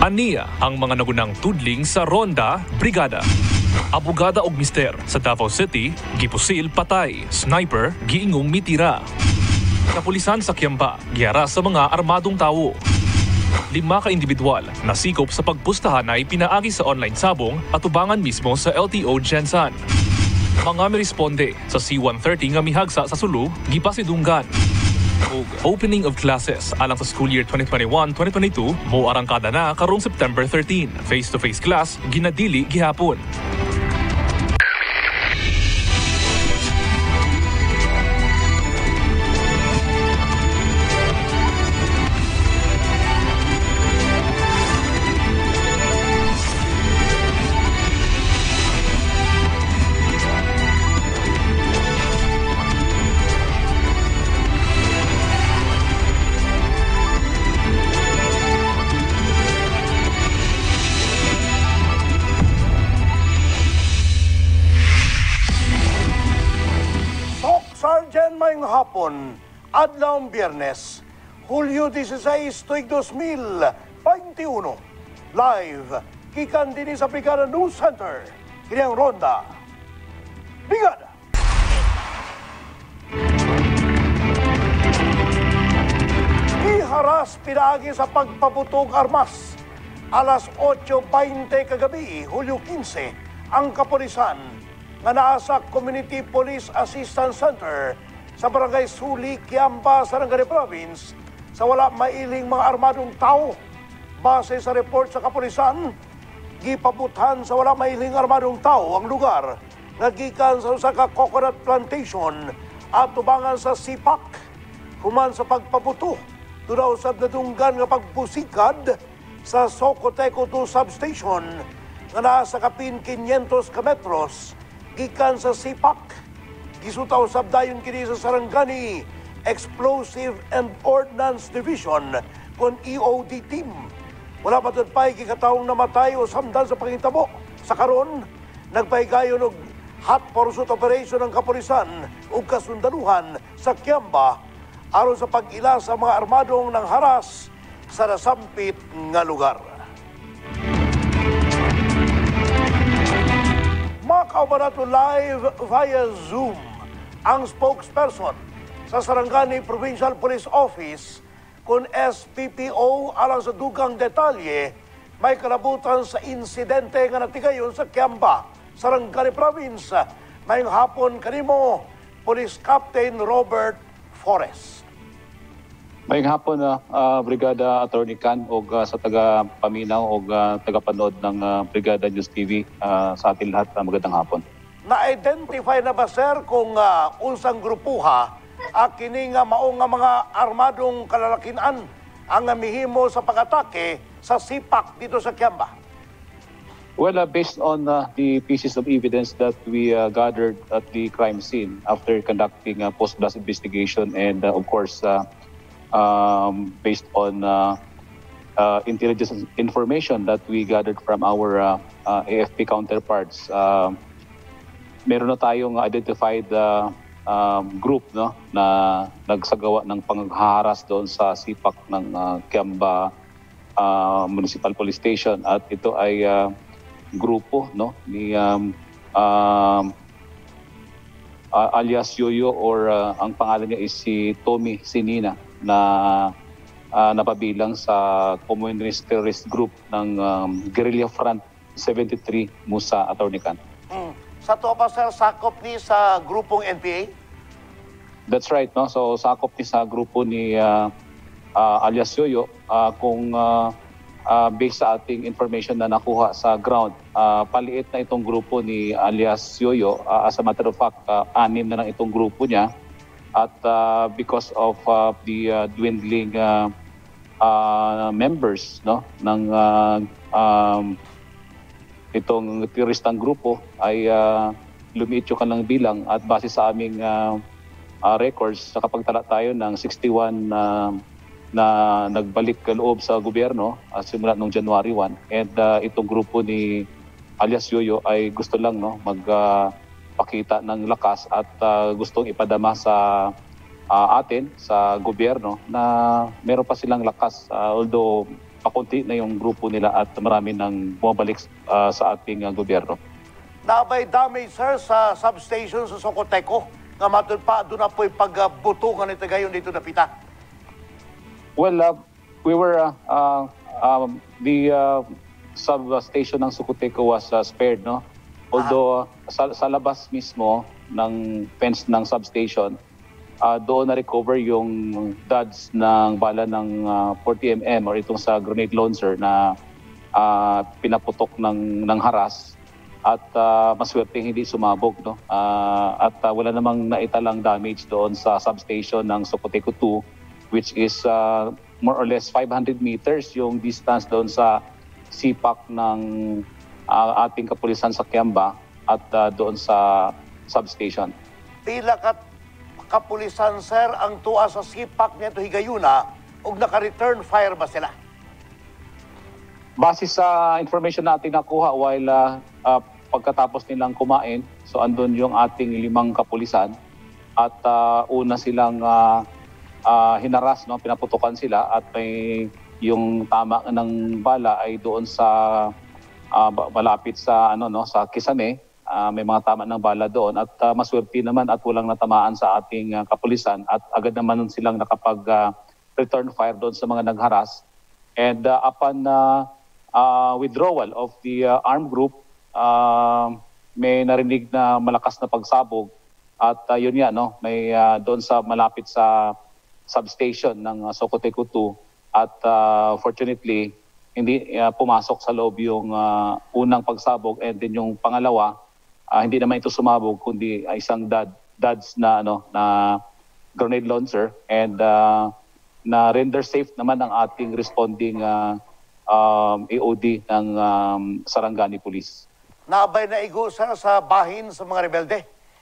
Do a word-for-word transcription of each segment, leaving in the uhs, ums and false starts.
Aniya ang mga nagunang tudling sa Ronda, Brigada. Abogada og mister sa Davao City, gipusil patay, sniper giingong mitira. Kapulisan sa Kiamba, giyara sa mga armadong tawo. Lima ka individual na sikop sa pagpustahan ay pinaagi sa online sabong at tubangan mismo sa L T O Gensan. Mga miresponde sa C one thirty nga mihagsa sa Sulu, gipasidunggan. Og opening of classes alang sa school year twenty twenty-one twenty twenty-two mo arangkada na karong September thirteen. Face-to-face class ginadili gihapon. Sergeant Mayng hapon, adlawng Biyernes, Hulyo dieciséis, tuig dos mil veintiuno. Live, kikan din sa Brigada News Center, kanyang Ronda. Brigada! Iharas pinaagi sa pagpaputog armas. Alas otso beinte kagabi, Hulyo quince, ang kapulisan nga naa sa Community Police Assistance Center sa Barangay Suli, Kiamba, Sarangani Province sa wala mailing mga armadong tao. Base sa report sa kapulisan, gipabutan sa wala mailing armadong tao ang lugar nga gikan sa usa ka coconut plantation at tubangan sa Sipak. Human sa pagpabuto, tulaw sa nadunggan nga pagbusikad sa Socoteco two substation nga naa sa kapin quinientos kilometros gikan sa Sipak. Gisutaw sabdayon kini sa Sarangani Explosive and Ordnance Division kon E O D team. Wala pa doon pa'y kikataong namatay o samdan sa pangitabo. Sa karon, nagpaigayon og hot pursuit operation ng kapulisan ug kasundaluhan sa Kiamba aron sa pag-ila sa mga armadong nang haras sa nasampit nga lugar. Makauban live via Zoom ang spokesperson sa Sarangani Provincial Police Office kung S P P O alang sa dugang detalye may kalabutan sa insidente nga natigayon sa Kiamba, Sarangani Province. Mayong hapon kanimo, Police Captain Robert Forrest. Mayong hapon, uh, uh, Brigada Attorney Can o uh, sa taga-paminaw o uh, taga-panood ng uh, Brigada News T V uh, sa ating lahat. Uh, magandang hapon. Na-identify na ba, sir, kung uh, unsang grupuha uh, kini nga mao nga mga armadong kalalakinan ang mihimo sa pag-atake sa Sipak dito sa Kiamba? Well, uh, based on uh, the pieces of evidence that we uh, gathered at the crime scene after conducting a post-blast investigation and uh, of course uh, Um, based on uh, uh, intelligence information that we gathered from our uh, uh, A F P counterparts, uh, meron na tayong identified uh, um, group no, na nagsagawa ng panghaharas doon sa Sipak ng uh, Kiamba uh, Municipal Police Station at ito ay uh, grupo no, ni um, um, uh, alias Yoyo or uh, ang pangalan niya is si Tommy Sinina na uh, napabilang sa Communist Terrorist Group ng um, Guerrilla Front seventy-three Musa, Attorney Can. Mm. Sa to pa, sir, sakop ni sa grupong N P A? That's right, no? So sakop ni sa grupo ni uh, uh, alias Yoyo uh, kung uh, uh, based sa ating information na nakuha sa ground, uh, paliit na itong grupo ni alias Yoyo. Uh, as a matter of fact, uh, anim na lang itong grupo niya. At uh, because of uh, the uh, dwindling uh, uh, members no ng uh, um, itong teroristang grupo ay uh, lumiit yung kanilang bilang at base sa aming uh, uh, records nakapagtala tayo ng sixty-one uh, na nagbalik loob sa gobyerno uh, simula noong January first and uh, itong grupo ni alias Yoyo ay gusto lang no mag uh, pakita ng lakas at uh, gustong ipadama sa uh, atin, sa gobyerno na meron pa silang lakas. Uh, although pakunti na yung grupo nila at marami nang bumabalik uh, sa ating uh, gobyerno. Nabay damage, sir, sa substation sa Socoteco. Nga matod pa, doon na po'y pagbutungan ito gayon dito na pita. Well, uh, we were, uh, uh, um, the uh, substation ng Socoteco was uh, spared, no? Although uh, sa, sa labas mismo ng fence ng substation, uh, doon na-recover yung duds ng bala ng uh, forty millimeter or itong sa grenade launcher na uh, pinaputok ng, ng haras at uh, maswerte hindi sumabog. No? Uh, at uh, wala namang naitalang damage doon sa substation ng Socoteco two, which is uh, more or less five hundred meters yung distance doon sa sipak ng uh, ating kapulisan sa Kiamba at uh, doon sa substation. Pila kat kapulisan, sir, ang tuwa sa sipak nito higayuna ug naka-return fire ba sila? Base sa information natin nakuha while uh, uh, pagkatapos nilang kumain, so andun yung ating limang kapulisan at uh, una silang uh, uh, hinaras, no? Pinaputukan sila at may yung tama ng bala ay doon sa uh, malapit sa ano no sa Kisame. Uh, may mga tama ng bala doon at uh, maswerte naman at walang natamaan sa ating uh, kapulisan at agad naman silang nakapag uh, return fire doon sa mga nagharas. And uh, upon uh, uh, withdrawal of the uh, armed group, uh, may narinig na malakas na pagsabog at uh, yun nga no may uh, doon sa malapit sa substation ng uh, Socoteco two. At uh, fortunately, hindi uh, pumasok sa loob yung uh, unang pagsabog and then yung pangalawa, uh, hindi naman ito sumabog kundi uh, isang dad, dads na, ano, na grenade launcher and uh, na render safe naman ang ating responding uh, um, A O D ng um, Sarangani Police. Naabay na igo, sir, sa bahin sa mga rebelde?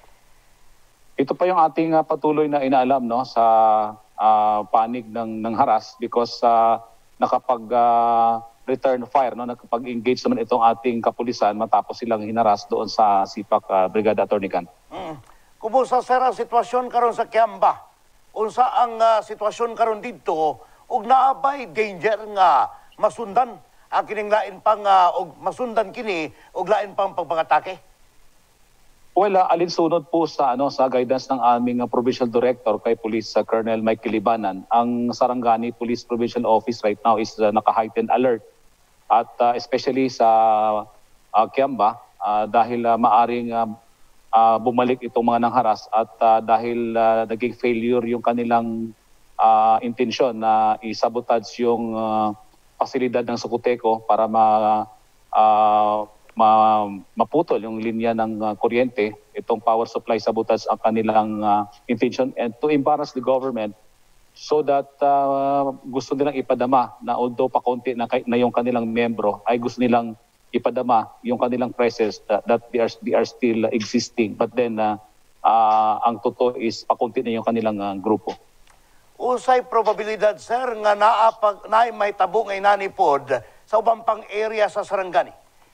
Ito pa yung ating uh, patuloy na inaalam no, sa Uh, panig ng ng haras because uh, nakapag uh, return fire no nakapag-engage naman itong ating kapulisan matapos silang hinaras doon sa Sipak uh, Brigada Attorney Can. Mm. Kumusta, sir, ang sitwasyon karon sa Kiamba? Unsa ang uh, sitwasyon karon dito ug naabay danger nga masundan ang kining lain pang uh, og masundan kini og lain pang pagpangatake? Well, uh, alinsunod po sa ano sa guidance ng aming uh, Provincial Director kay Police uh, Colonel Michael Libanan, ang Sarangani Police Provincial Office right now is uh, naka-heightened alert at uh, especially sa uh, Kiamba uh, dahil uh, maaring uh, uh, bumalik itong mga nangharas at uh, dahil uh, naging failure yung kanilang uh, intensyon na isabotage yung uh, pasilidad ng Socoteco para ma uh, Ma, maputol yung linya ng uh, kuryente, itong power supply sabotage ang kanilang uh, intention and to embarrass the government so that uh, gusto nilang ipadama na although pa konti na, na yung kanilang membro ay gusto nilang ipadama yung kanilang presence that, that they, are, they are still existing but then uh, uh, ang totoo is pakunti na yung kanilang uh, grupo. Usay probabilidad, sir, nga naapag naay may tabo ngay nanipod sa ubang pang area sa Sarangani?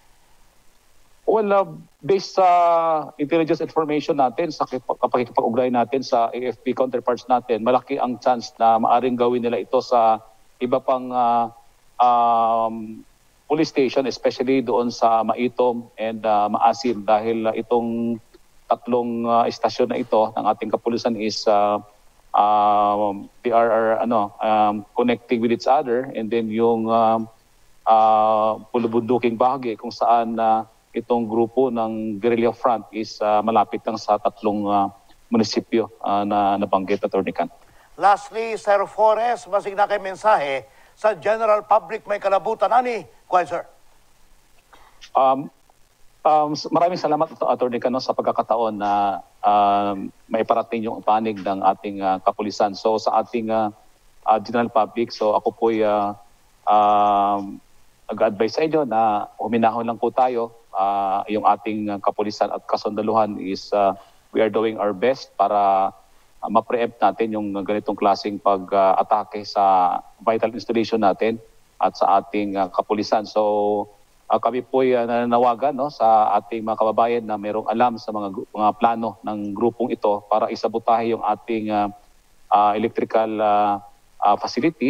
Well, uh, based sa intelligence information natin, sa kapag-ugnayan natin sa A F P counterparts natin, malaki ang chance na maaring gawin nila ito sa iba pang uh, um, police station, especially doon sa Maitom and uh, Maasim dahil uh, itong tatlong uh, istasyon na ito ng ating kapulisan is uh, uh, they are, are ano, um, connecting with each other and then yung um, uh, pulubunduking bahagi kung saan uh, itong grupo ng guerrilla front is uh, malapit lang sa tatlong uh, munisipyo uh, na nabanggit, Attorney Can. Lastly, Sir Forrest, masig na kay mensahe sa general public may kalabutan ani, kuya sir. Um, um, maraming salamat, Attorney Can, no, sa pagkakataon na um, may parating yung panig ng ating uh, kapulisan. So sa ating uh, uh, general public, so ako po ay uh, um, nag-advise sa inyo na huminahon lang po tayo. Uh, yung ating kapulisan at kasundaluhan is uh, we are doing our best para uh, ma-preempt natin yung ganitong klaseng pag-atake uh, sa vital installation natin at sa ating uh, kapulisan. So uh, kami po ay uh, nananawagan no, sa ating mga kababayan na mayroong alam sa mga, mga plano ng grupong ito para isabotahe yung ating uh, uh, electrical uh, uh, facility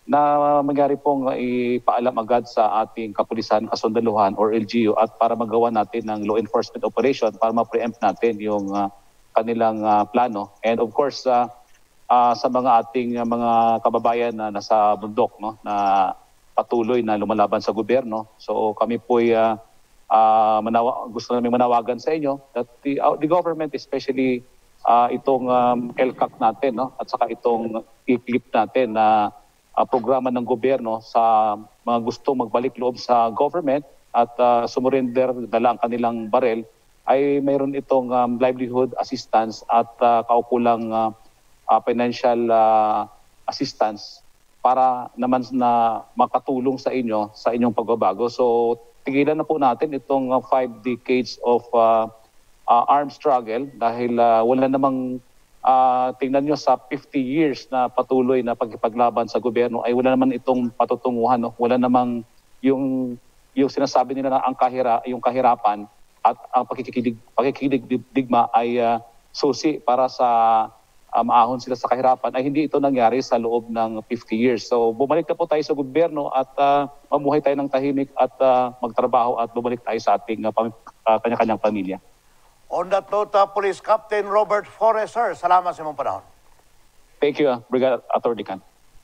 na mangyari pong ipaalam agad sa ating kapulisan, kasundaluhan or L G U at para magawa natin ng law enforcement operation para ma-preempt natin yung uh, kanilang uh, plano. And of course, uh, uh, sa mga ating uh, mga kababayan na nasa bundok, no, na patuloy na lumalaban sa gobyerno. So kami po ay uh, uh, manawa, gusto namin manawagan sa inyo that the, uh, the government, especially uh, itong um, L C A C natin, no, at saka itong i-clip natin na uh, programa ng gobyerno sa mga gustong magbalik loob sa government at uh, sumurrender dala ang kanilang barel, ay mayroon itong um, livelihood assistance at uh, kaukulang uh, uh, financial uh, assistance para naman na makatulong sa inyo sa inyong pagbabago. So tigilan na po natin itong uh, five decades of uh, uh, armed struggle dahil uh, wala namang Uh, tingnan nyo sa fifty years na patuloy na pagkipaglaban sa gobyerno ay wala naman itong patutunguhan, no? Wala namang yung yung sinasabi nila na ang kahira, yung kahirapan at ang pakikilig pakikiligdigma ay uh, susi para sa uh, maahon sila sa kahirapan ay hindi ito nangyari sa loob ng fifty years. So bumalik na po tayo sa gobyerno at uh, mamuhay tayo ng tahimik at uh, magtrabaho at bumalik tayo sa ating uh, pam- uh, kanya-kanyang pamilya. On that note, uh, Police Captain Robert Flores, sir, salamat sa imong panahon. Thank you, uh, Brigadier Attorney Can.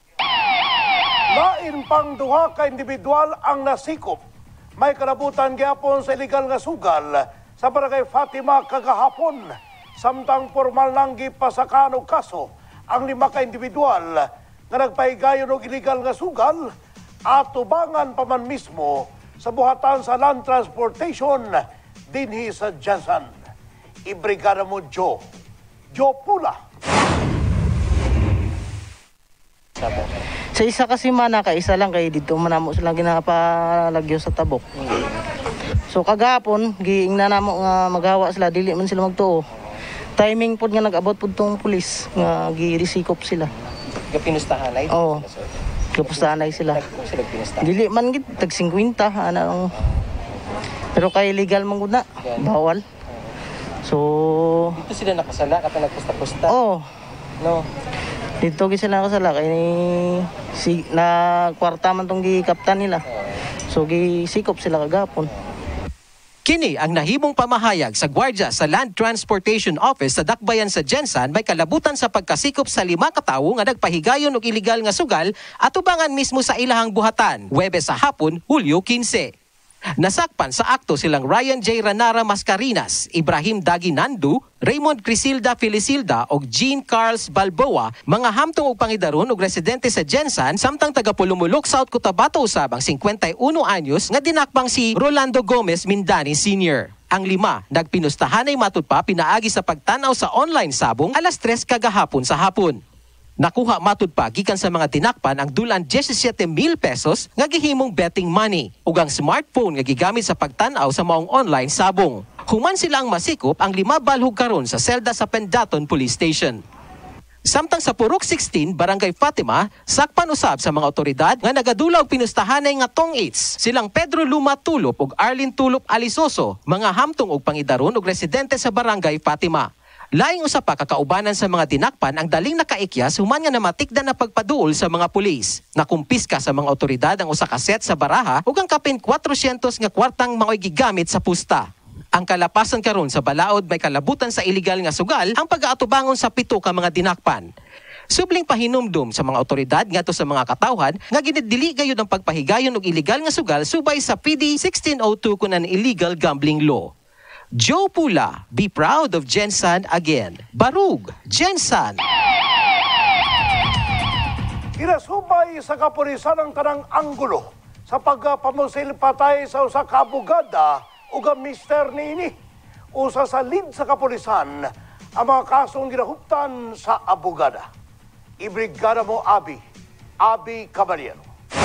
Lain pang duha ka individual ang nasikop. May kalabutan gyapon sa illegal nga sugal sa Barangay Fatima kagahapon. Samtang formal nang gipasakan og kaso ang lima ka individual nga nagpahigayon og illegal nga sugal at tubangan pa man mismo sa buhatan sa land transportation dinhi sa Jansan. Ibrigada mo, Joe. Joe Pula. Sa isa kasi mana, ka isa lang kay dito manamo silang ginapalagyo sa tabok. So kagapon, giing na namo nga magawa sila, dili man sila magtuo. Timing pod nga nag-abot pod tong pulis nga gi-resikop sila. Gapinustahan ay? Oo. Gapustahan ay sila. Dili man gid tag fifty ana. Pero kay legal man gud na, bawal. So dito sila nakasala kapag nagpusta-pusta. Oo. No. Dito gi sila nakasala kay si na kwarta man tong gi-kaptan nila. So gi-sikop sila kagapon. Kini ang nahimong pamahayag sa gwardya sa Land Transportation Office sa Dakbayan sa Jensan may kalabutan sa pagkasikop sa lima ka tawo nga nagpahigayon og iligal nga sugal at ubangan mismo sa ilahang buhatan, Huwebes sa hapon, Hulyo fifteen. Nasakpan sa akto silang Ryan J. Ranara Mascarinas, Ibrahim Daginandu, Raymond Crisilda Felisilda o Jean Carls Balboa, mga hamtong og pangidaron og residente sa Jensan, samtang taga Pulumulok, South Cotabato usabang fifty-one anyos nga dinakbang si Rolando Gomez Mindani Senior Ang lima, nagpinustahan ay matud pa pinaagi sa pagtanaw sa online sabong alas tres kagahapon sa hapon. Nakuha matud pa gikan sa mga tinakpan ang dulan seventeen mil pesos nga gihimong betting money ug ang smartphone nga gigamit sa pagtan-aw sa maong online sabong. Human sila ang masikop ang lima balhog karon sa selda sa Pendaton Police Station. Samtang sa Purok sixteen, Barangay Fatima, sakpan usab sa mga otoridad nga nagadula og pinustahanay nga tong-its silang Pedro Luma Tulop ug Arlene Tulop Alisoso, mga hamtong og pangidaron ug residente sa Barangay Fatima. Laing usap pa kakaubanan sa mga dinakpan ang daling nakaikyas human nga namatikdan na pagpaduol sa mga pulis. Nakumpiska sa mga otoridad ang usa ka set sa baraha ug ang kapin four hundred nga kwartang mao'y gigamit sa pusta. Ang kalapasan karon sa balaod may kalabutan sa iligal nga sugal ang pag-aatubangon sa pito ka mga dinakpan. Subling pahinumdum sa mga otoridad ngadto sa mga katawhan nga ginidili gayud ang pagpahigayon og iligal nga sugal subay sa P D sixteen oh two kunan illegal gambling law. Joe Pula, be proud of Jensan again. Barug, Jensan. Ginasubay sa kapulisan ang tanang anggulo sa pagpamusil patay sa usa ka abogada ug ang mister niini. Usa sa lead sa kapulisan ang mga kasong ginahuptan sa abogada. Ibrigada mo, Abi. Abi Caballero.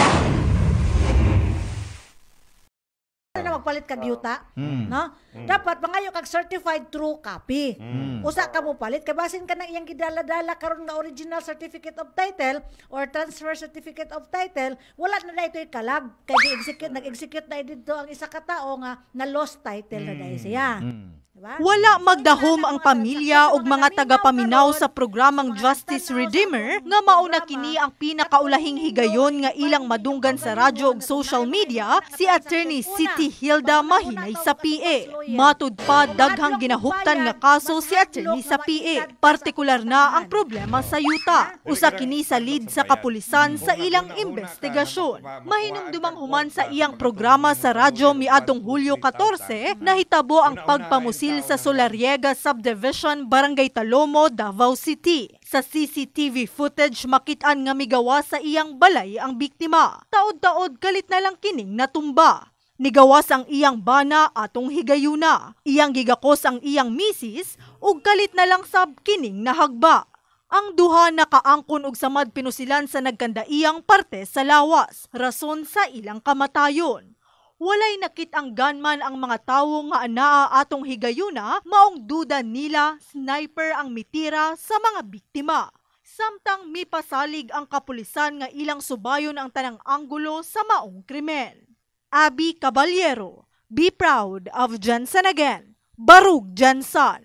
na magpalit kag yuta, mm. no? Mm. Dapat mangayo kag certified true copy. Mm. Usa ka mo palit kay basin ka nang iyang gidala-dala karon nga original certificate of title or transfer certificate of title, wala na daytoy kalag kay gi-execute nag-execute na dito ang isa ka tawo nga na lost title mm. na dai siya. Mm. Diba? Wala magdahom ang pamilya ug mga tagapaminaw sa programang Justice Redeemer nga mauna kini ang pinakaulahing higayon nga ilang madunggan sa radyo ug social media si Attorney Siti Hilda Mahinay sa P A. Matud pa daghang ginahuptan nga kaso si Attorney sa P A. Partikular na ang problema sa yuta. Usa kini sa lead sa kapulisan sa ilang investigasyon. Mahinumdumang human sa iyang programa sa radyo miadtong Hulyo fourteen nahitabo ang pagpamusil sa Solariega Subdivision, Barangay Talomo, Davao City. Sa C C T V footage makitaan nga migawa sa iyang balay ang biktima. Taod-taod kalit na lang kining natumba. Nigawas ang iyang bana atong higayuna. Iyang gigakos ang iyang misis ug kalit na lang sab kining nahagba. Ang duha nakaangkon og samad pinusilan sa nagkandaiyang parte sa lawas, rason sa ilang kamatayon. Walay nakit ang gunman ang mga tawo nga anaa atong higayuna, maong duda nila sniper ang mitira sa mga biktima. Samtang mipasalig ang kapulisan nga ilang subayon ang tanang anggulo sa maong krimen. Abby Caballero, be proud of Jensen again. Barug Jensen.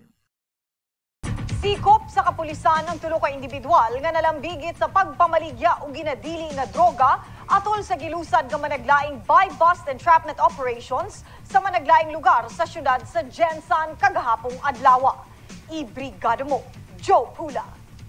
Sikop sa kapulisan ang tulo ka individual nga nalambigit sa pagpamaligya o ginadili nga droga atol sa gilusad nga managlaing buy, bust, and entrapment operations sa managlaing lugar sa syudad sa Jensen kagahapong adlaw. Ibrigada mo, Joe Pula.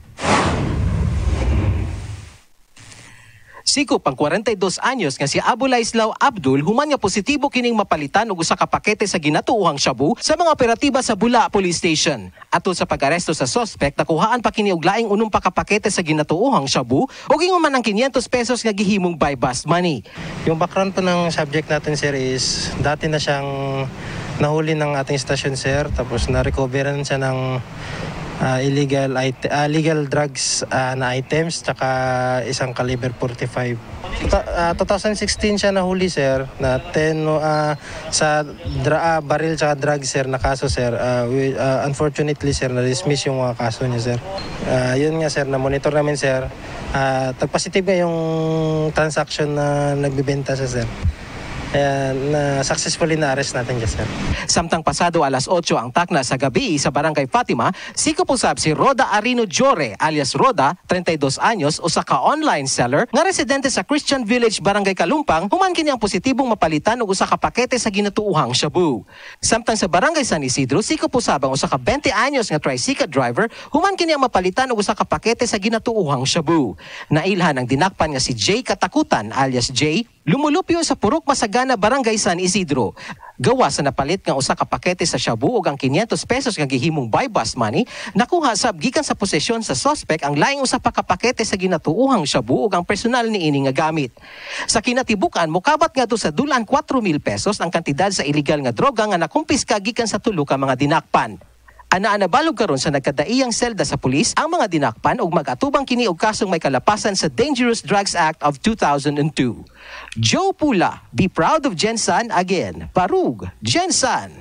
Sikop ang forty-two anyos nga si Abulaislao Abdul human nga positibo kining mapalitan og usa ka pakete sa ginatuohang shabu sa mga operatiba sa Bula Police Station. Atol sa pag-aresto sa suspect, nakuhaan pa kini og laing unom pa ka pakete sa ginatuohang shabu ug ingon man ang five hundred pesos nga gihimong buy bust money. Yung background po ng subject natin, sir, is dati na siyang nahuli ng ating station, sir, tapos na-recoveran siya ng Uh, illegal it- uh, legal drugs uh, na items tsaka isang caliber forty-five. Ta- uh, twenty sixteen siya nahuli, sir, na ten uh, sa dra- uh, baril tsaka drugs, sir, na kaso, sir. Uh, we, uh, unfortunately, sir, na-dismiss yung mga kaso niya, sir. Uh, yun nga, sir, na-monitor namin, sir. Uh, tag-positive nga yung transaction na nagbibenta siya, sir. Kaya na successfully na-arrest natin dyan, sir. Samtang pasado alas eight ang takna sa gabi sa Barangay Fatima, sikop usab si Roda Arino Jore alias Roda, thirty-two anyos, usa ka online seller nga residente sa Christian Village, Barangay Kalumpang, human kini ang positibong mapalitan og usa ka pakete sa ginatuohang shabu. Samtang sa Barangay San Isidro, sikop usab ang usa ka twenty anyos nga tricycle driver, human kini ang mapalitan og usa ka pakete sa ginatuohang shabu. Nailhan ang dinakpan nga si Jay Katakutan alias Jay, lumulupyo sa Purok Masagana, Barangay San Isidro. Gawa sa napalit nga usa ka pakete sa shabu ug ang five hundred pesos nga gihimong buy bust money, nakuha sab gikan sa posesyon sa suspect ang laing usa pa ka pakete sa ginatuohang shabu ug ang personal niini nga gamit. Sa kinatibukan, mokabat nga to sa dulan four mil pesos ang kantidad sa illegal nga droga nga nakumpiska gikan sa tulo ka mga dinakpan. Ana nabalog karon sa nagkadaiyang selda sa pulis ang mga dinakpan ug mag-atubang kini og kasong may kalapasan sa Dangerous Drugs Act of two thousand two. Joe Pula, be proud of Jensen again. Barug Jensen.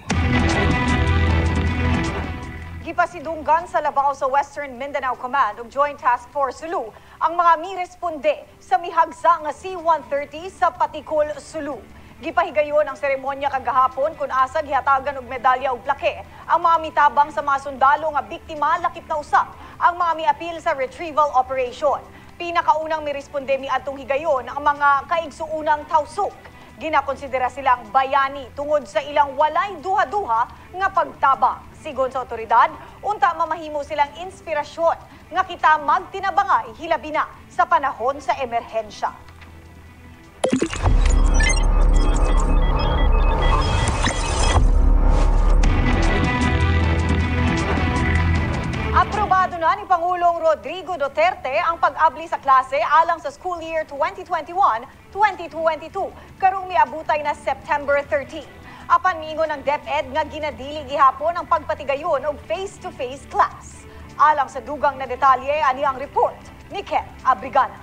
Gipasidunggan sa labaw sa Western Mindanao Command ug Joint Task Force Sulu ang mga miresponde sa mihagsa nga C one thirty sa Patikol, Sulu. Gipahigayon ang seremonya kagahapon kung asa gihatagan og medalya ug plake ang mga mitabang sa mga sundalo nga biktima lakip na usab ang mga miapil sa retrieval operation. Pinakaunang miresponde miadtong higayon ang mga kaigsuunang tawsok. Ginakonsidera silang bayani tungod sa ilang walay duha-duha nga pagtabang. Sigon sa otoridad, unta mamahimo silang inspirasyon nga kita magtinabangay hilabi na sa panahon sa emerhensya. Aprobado na ni Pangulong Rodrigo Duterte ang pag-abli sa klase alang sa school year twenty twenty-one twenty twenty-two, karong miabutay na September thirteenth. Apan miingon ng DepEd nga ginadili gihapon ang pagpatigayon og face-to-face class. Alang sa dugang na detalye, ani ang report ni Ken Abrigana.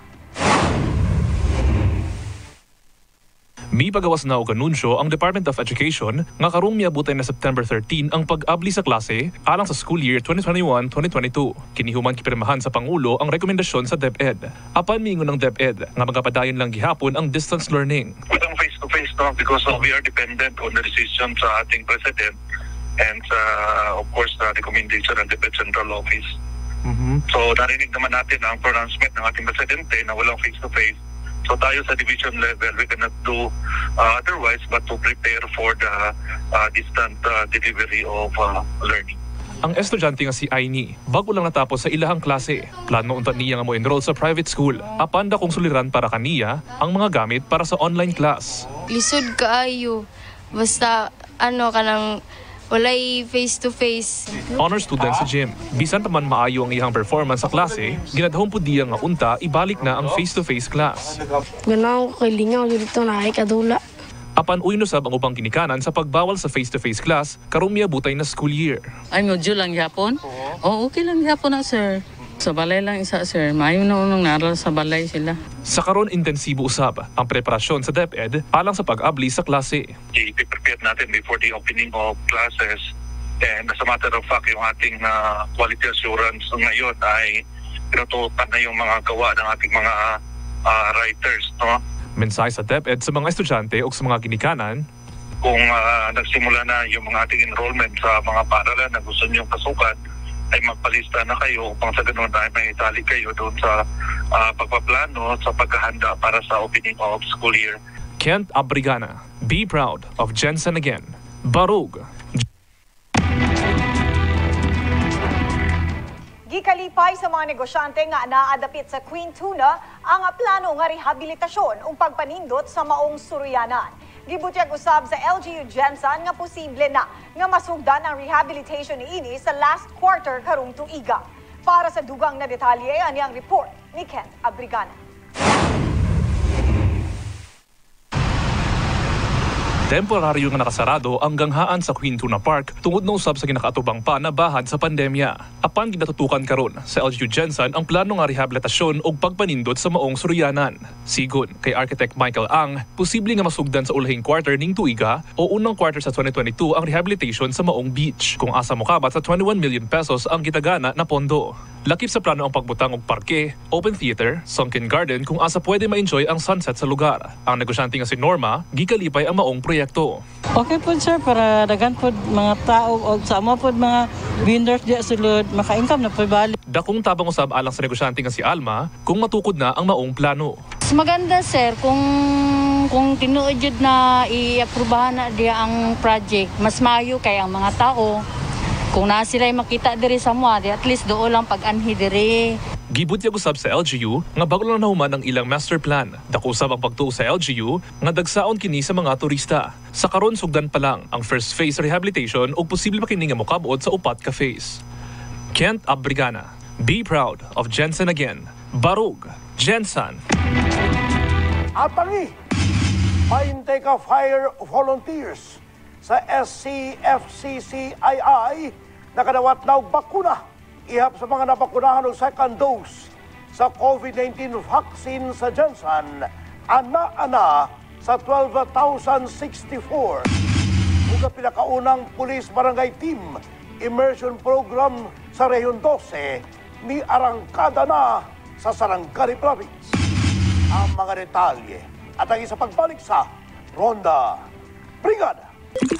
Mipagawas na og anunsyo ang Department of Education nga karong miabutay na September thirteenth ang pag-abli sa klase alang sa school year twenty twenty-one twenty twenty-two. Kinihuman kipirmahan sa Pangulo ang rekomendasyon sa DepEd. Apan miingon ng DepEd nga magapadayon lang gihapon ang distance learning. Walang face-to-face no, because uh, we are dependent on the decision sa ating President. and uh, of course the recommendation ng DepEd Central Office. Mhm. So narinig naman natin ang pronouncement ng ating presidente na walang face-to-face. So tayo sa division level, we cannot do uh, otherwise but to prepare for the uh, distant uh, delivery of uh, learning. Ang estudyante nga si Aini, bago lang natapos sa ilahang klase. Plano unta niya nga mo enroll sa private school. Apan da kong suliran para kaniya ang mga gamit para sa online class. Lisod kaayo. Basta ano kanang walay face to face. Honor student sa gym. Bisan pa man maayo ang iyang performance sa klase, ginadahon pud diya nga unta ibalik na ang face to face class. Ganaw ko kay lingaw dito na ay kadula. Apan uynusab ang ubang ginikanan sa pagbawal sa face to face class karong miabutay na school year. Ay module lang yapon? Oh, okay lang yapon na sir. Sa balay lang isa sir. Maayo na unang naral sa balay sila. Sa karon intensibo usab ang preparasyon sa DepEd alang sa pag-abli sa klase. I-prepare natin before the opening of classes. And as a matter of fact, yung ating uh, quality assurance ngayon ay pinutukan na yung mga gawa ng ating mga uh, writers. No? Mensahe sa DepEd sa mga estudyante o sa mga ginikanan. Kung uh, nagsimula na yung mga ating enrollment sa mga paaralan na gusto niyong pasukan, ay magpalista na kayo upang sa ganun ay may itali kayo doon sa uh, pagpaplano sa paghahanda para sa opening of school year. Kent Abrigana, be proud of Jensen again. Barug. Gikalipay sa mga negosyante nga naadapit sa Queen Tuna ang plano nga rehabilitasyon ug pagpanindot sa maong suryanan. Gibutyag usab sa L G U Jensen nga posible na nga masugdan ang rehabilitation niini sa last quarter karong tuiga. Para sa dugang na detalye ani ang report ni Kent Abrigana. Temporaryo nga nakasarado ang ganghaan sa Queen Tuna Park tungod na usab sa ginakaatubang pa na bahad sa pandemya. Apan ginatutukan karon sa L G U Jensen ang plano nga rehabilitasyon ug pagpanindot sa maong suryanan. Sigon kay Architect Michael Ang, posible nga masugdan sa ulahing quarter ning tuiga o unang quarter sa twenty twenty-two ang rehabilitation sa maong beach kung asa mokabat sa twenty-one million pesos ang gitagana na pondo. Lakip sa plano ang pagbutang og parke, open theater, sunken garden kung asa pwede ma-enjoy ang sunset sa lugar. Ang negosyante nga si Norma, gikalipay ang maong proyekto. Okay po sir, para dagan po mga tao o sa mo po mga vendors diya sulod, maka-income na po balik. Dakong tabang usab alang sa negosyante nga si Alma kung matukod na ang maong plano. Mas maganda sir kung kung tinuod jud na i-aprobahan na diya ang project, mas maayo kay ang mga tao. Kung na sila'y makita diri sa mua, at least doon lang pag-anhi diri. Gibutyag usab sa L G U nga bago lang nahuman ang ilang master plan. Dako usab ang pagtuo sa L G U nga dagsaon kini sa mga turista. Sa karon sugdan pa lang ang first phase rehabilitation ug posible pa kini nga mokabot sa upat ka phase. Kent Abrigana, be proud of Jensen again. Barug, Jensen. Atangi, painte ka fire volunteers sa S C F C C I I nakadawat na bakuna. Ihap sa mga nabakunahan ng second dose sa COVID nineteen vaccine sa Jensen, ana-ana sa twelve thousand sixty-four. Mga pinakaunang Police Barangay Team Immersion Program sa Rehiyon twelve ni arangkada na sa Sarangani Province. Ang mga detalye at ang isa pagbalik sa Ronda Brigada.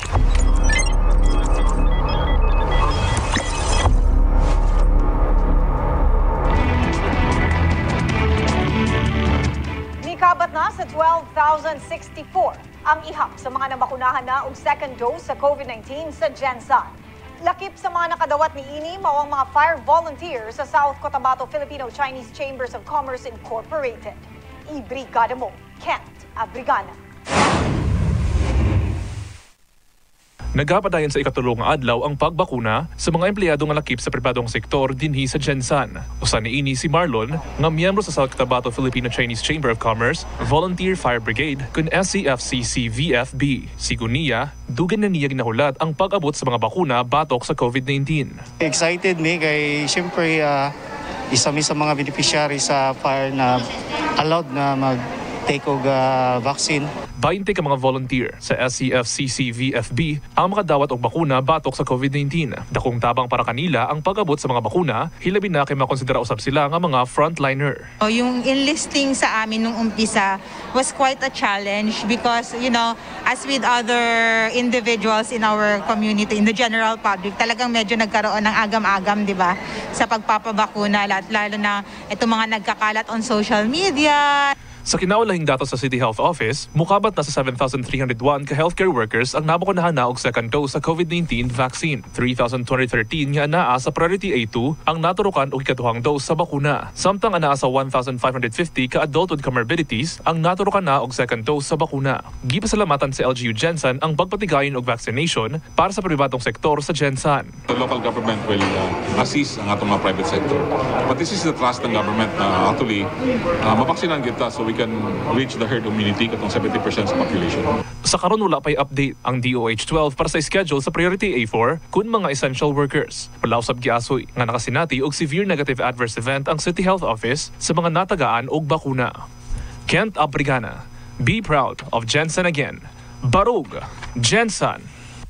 Nikabat na sa twelve thousand sixty-four ang ihap sa mga nabakunahan na og second dose sa COVID nineteen sa Jensen. Lakip sa mga nakadawat ni ini mao ang mga fire volunteers sa South Cotabato Filipino-Chinese Chambers of Commerce Incorporated. I-brigada mo, Kent Abrigana. Nagapadayon sa ikatulong nga adlaw ang pagbakuna sa mga empleyado nga lakip sa pribadong sektor dinhi sa Jensen. Usa niini si Marlon nga miyembro sa South Cotabato Filipino-Chinese Chamber of Commerce, Volunteer Fire Brigade kun S C F C C V F B. Sigun niya, dugan na niya ginahulat ang pag-abot sa mga bakuna batok sa COVID nineteen. Excited mi kay siyempre uh, isa mi sa mga beneficiary sa fire na allowed na mag take og uh, vaccine. twenty ka mga volunteer sa S C F C C V F B ang makadawat og bakuna batok sa COVID nineteen. Dakong tabang para kanila ang pag-abot sa mga bakuna, hilabi na kay makonsidera usab sila nga mga frontliner. Oh, yung enlisting sa amin nung umpisa was quite a challenge because, you know, as with other individuals in our community, in the general public, talagang medyo nagkaroon ng agam-agam, di ba, sa pagpapabakuna, lalo na itong mga nagkakalat on social media. Sa kinaulahing datos sa City Health Office, mukabat na sa seven thousand three hundred one ka-healthcare workers ang nabakunahan na og second dose sa COVID nineteen vaccine. three thousand two hundred thirteen nga anaa sa Priority A two ang naturukan og ikatuhang dose sa bakuna. Samtang anaa sa one thousand five hundred fifty ka-adult with comorbidities ang naturukan na og second dose sa bakuna. Gipasalamatan sa L G U Gensan ang pagpatigayon og vaccination para sa pribadong sektor sa Gensan. The local government will uh, assist ang atong mga private sector. But this is the trust ng government na actually uh, mabaksinan kita so we can reach the herd immunity katong seventy percent sa population. Sa karon wala pay update ang D O H twelve para sa schedule sa Priority A four kun mga essential workers. Wala usab giasoy nga nakasinati og severe negative adverse event ang City Health Office sa mga natagaan og bakuna. Kent Abrigana, be proud of Gensan again. Barug, Gensan.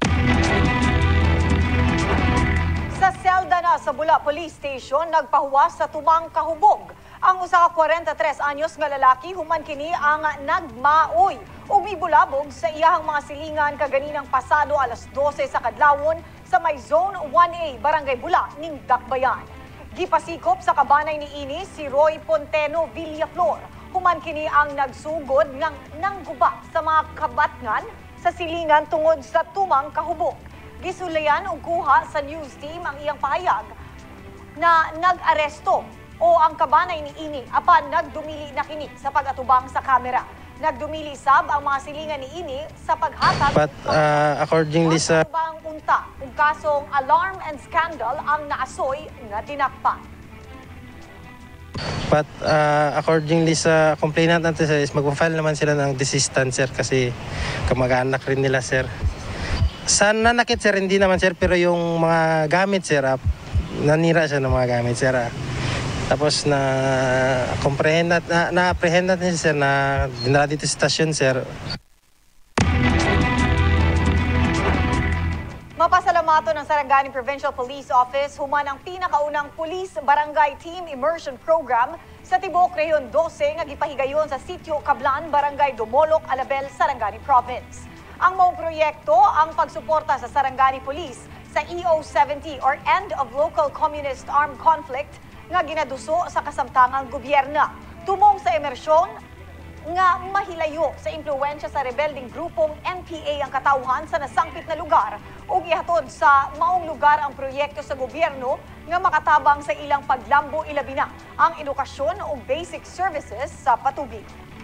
Sa selda na sa Bula Police Station, nagpahuwas sa tumang kahubog. Ang usa ka forty-three anyos nga lalaki human kini ang nagmaoy ug mibulabog sa iyahang mga silingan kaganinang pasado alas dose sa kadlawon sa may Zone one A, Barangay Bula, ning Dakbayan. Gipasikop sa kabanay ni ini si Roy Ponteno Villaflor. Human kini ang nagsugod ng nangguba sa mga kabatngan sa silingan tungod sa tumang kahubog. Gisulayan og kuha sa news team ang iyang pahayag na nag-aresto o ang kabanay ni ini apan nagdumili na kini sa pag-atubang sa kamera. Nagdumili sab ang mga silingan ni ini sa paghatag. But uh, accordingly sa bang unta ug kasong alarm and scandal ang naasoy nga dinakpan. But uh, accordingly sa complainant natin sir, is mag-file naman sila ng desistance sir kasi kamag-anak rin nila sir. Sa nanakit sir, hindi naman sir, pero yung mga gamit sir, uh, nanira siya ng mga gamit sir. Uh. Tapos na comprehend nat na na-apprehend natin sir na dinala dito sa station sir. Mapasalamato ng Sarangani Provincial Police Office human ang pinakaunang Police Barangay Team Immersion Program sa Tibok Rehiyon twelve nga gipahigayon sa Sitio Cablan, Barangay Dumolok, Alabel, Sarangani Province. Ang maong proyekto ang pagsuporta sa Sarangani Police sa E O seventy or End of Local Communist Armed Conflict nga ginaduso sa kasamtangang gobyerna. Tumong sa imersyon nga mahilayo sa impluwensya sa rebelding grupong N P A ang katawhan sa nasangpit na lugar ug ihatod sa maong lugar ang proyekto sa gobyerno nga makatabang sa ilang paglambo ilabi na ang edukasyon ug basic services sa patubig.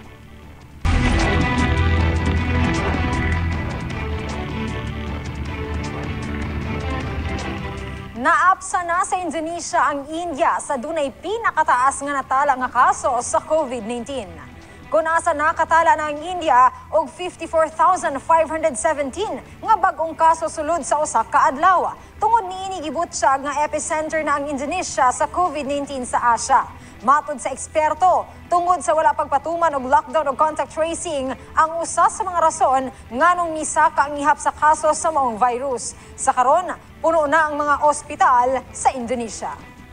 Naapsa na sa Indonesia ang India sa dunay pinakataas nga natala nga kaso sa COVID nineteen. Kung asa nakatala na ang India og fifty-four thousand five hundred seventeen nga bag-ong kaso sulod sa usa ka adlaw. Tungod niini gibutsyag nga epicenter na ang Indonesia sa COVID nineteen sa Asia. Matod sa eksperto, tungod sa wala pagpatuman og lockdown o contact tracing, ang usa sa mga rason nganong misaka ang ihap sa kaso sa maong virus. Sa karon, puno na ang mga ospital sa Indonesia.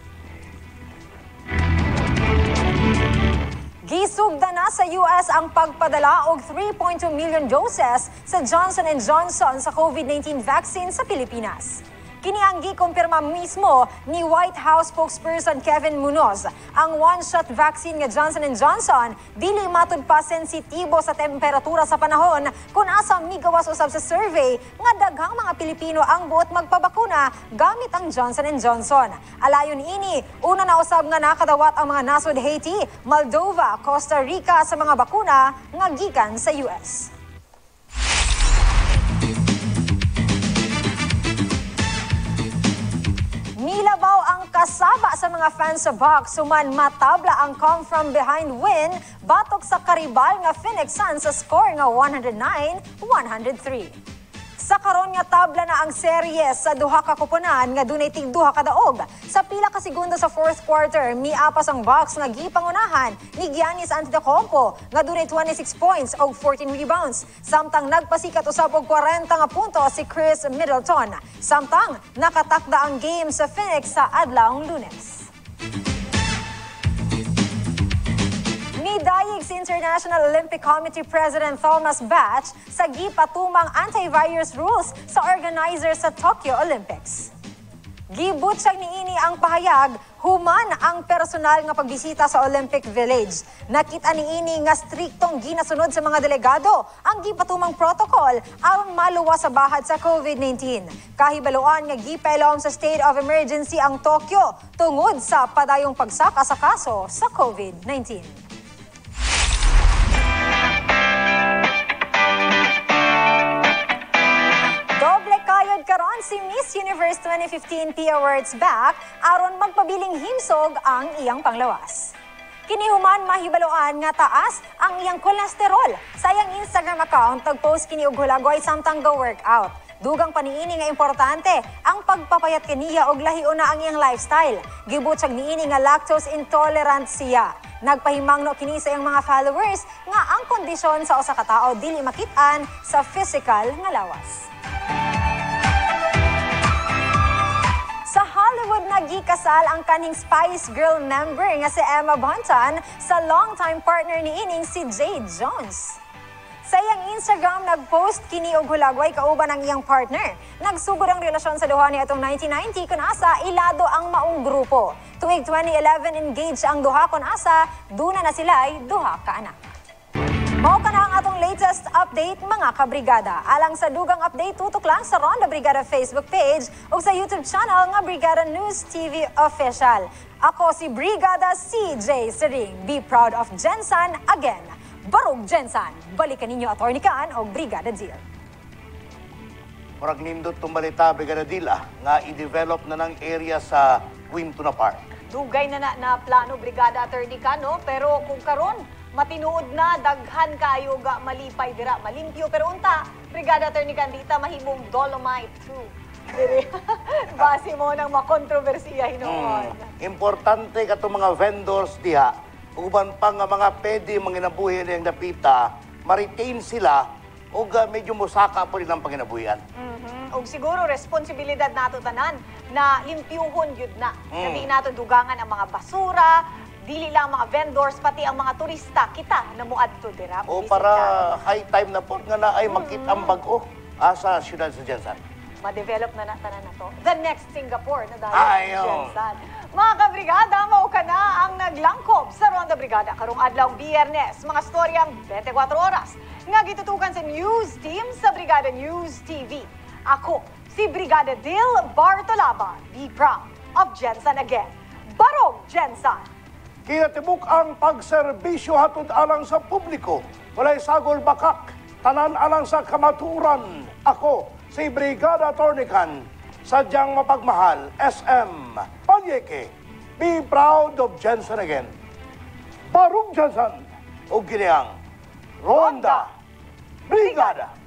Gisugda na sa U S ang pagpadala og three point two million doses sa Johnson and Johnson sa COVID nineteen vaccine sa Pilipinas. Kini ang gikumpirma mismo ni White House spokesperson Kevin Munoz. Ang one-shot vaccine nga Johnson and Johnson dili matud pa sensitibo sa temperatura sa panahon kung asa migawas usab sa survey nga daghang mga Pilipino ang buot magpabakuna gamit ang Johnson and Johnson. Alayon ini, una na usab nga nakadawat ang mga nasod Haiti, Moldova, Costa Rica sa mga bakuna nga gikan sa U S. Nilabaw ang kasaba sa mga fans sa box human matabla ang come from behind win batok sa karibal nga Phoenix Suns sa score nga one oh nine to one oh three. Sa karon nga tabla na ang serye sa duha ka koponan nga dunay tig duha ka daog. Sa pila ka segundo sa fourth quarter, miapas ang box nga gipangunahan ni Giannis Antetokounmpo nga dunay twenty-six points og fourteen rebounds. Samtang nagpasikat usab og forty nga punto si Chris Middleton. Samtang nakatakda ang game sa Phoenix sa adlawng Lunes. Midayig si International Olympic Committee President Thomas Bach sa gipatumang anti-virus rules sa organizer sa Tokyo Olympics. Gibutsag niini ang pahayag, human ang personal nga pagbisita sa Olympic Village. Nakita niini nga striktong ginasunod sa mga delegado ang gipatumang protocol aron maluwas sa bahad sa COVID nineteen. Kahibaluan nga gipailom sa state of emergency ang Tokyo tungod sa padayong pagsaka sa kaso sa COVID nineteen. Doble kayod karon si Miss Universe twenty fifteen P Awards back aron magpabiling himsog ang iyang panglawas. Kinihuman mahibaloan nga taas ang iyang kolesterol. Sa iyang Instagram account nag-post kini og hulagway samtang go workout. Dugang paniini nga importante ang pagpapayat kaniya og lahiuna ang iyang lifestyle. Gibutsag niini nga lactose intolerant siya. Nagpahimangno kini sa iyang mga followers nga ang kondisyon sa usa ka tawo dili makit-an sa physical nga lawas. Sa Hollywood nagikasal ang kaning Spice Girl member nga si Emma Bunton sa longtime partner niining si Jade Jones. Sa iyang Instagram nagpost kini og hulagway kauban ang iyang partner. Nagsugod ang relasyon sa duha ni atong nineteen ninety kun asa ilado ang maong grupo. Tuig twenty eleven engaged ang duha kun asa duna na sila ay duha ka anak. Mao ka na ang atong latest update mga kabrigada. Alang sa dugang update, tutok lang sa Ronda Brigada Facebook page o sa YouTube channel nga Brigada News T V Official. Ako si Brigada C J Sering. Be proud of Jensan again. Barog Jensan. Balikan ninyo Attorney Kaan o Brigada Deal. Murag nindot tong balita, Brigada Deal, ah, nga i-develop na ng area sa Quintuna Park. Dugay na na, na plano, Brigada Attorney Kaan, no? Pero kung karon matinuod na, daghan kayo ga malipay dira, malimpyo. Pero unta, Brigada Attorney Candita, mahimong dolomite through. Base mo ng makontrobersiya hinoon. Hmm. Importante ka itong mga vendors diha, uban pa nga mga pwede manginabuhi niyang napita, ma-retain sila o medyo musaka po rin ang panginabuhian. Mm-hmm. O siguro, responsibilidad nato tanan na limpyuhon yun na. Mm. Hindi nato dugangan ang mga basura, dili lang mga vendors, pati ang mga turista, kita na muadto dira. O para high time na po nga na ay makita ang bago ah, sa siyudad sa Jensan. Ma-develop na na tanan na to. The next Singapore na dahil Ay, sa oh. Jensan. Mga kabrigada, mao ka na ang naglangkob sa Ronda Brigada karong adlaw Biyernes. Mga storyang twenty-four oras nga gitutukan sa news team sa Brigada News T V. Ako, si Brigada Dil Bartolaba. Be proud of Jensan again. Barog Jensan! Kinatibuk ang pagserbisyo hatod alang sa publiko. Walay sagol bakak, tanan alang sa kamaturan. Ako, si Brigada Attorney Kaan, sadyang mapagmahal, S M Palyeke. Be proud of Jensan again. Barong Jensan, o giniyang Ronda Brigada.